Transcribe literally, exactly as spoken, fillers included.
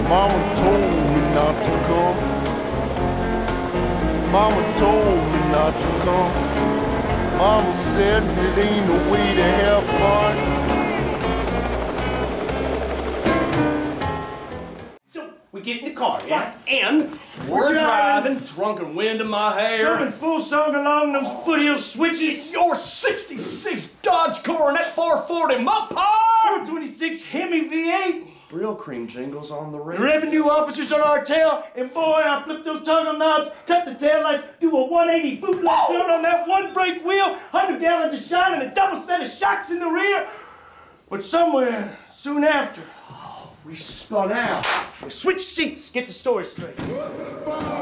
Mama told me not to come. Mama told me not to come. Mama said it ain't a way to have fun. So we get in the car, yeah? And we're, we're driving, driving, drunken wind in my hair. Driving full song along those foothill switches. Your sixty-six Dodge Coronet four forty Mopar! four twenty-six Hemi V eight. Brill cream jingles on the radio. Revenue officers on our tail, and boy, I flip those toggle knobs, cut the taillights, do a one eighty bootleg turn on that one brake wheel, one hundred gallons of shine, and a double set of shocks in the rear. But somewhere, soon after, oh, we spun out. we switched seats, get the story straight.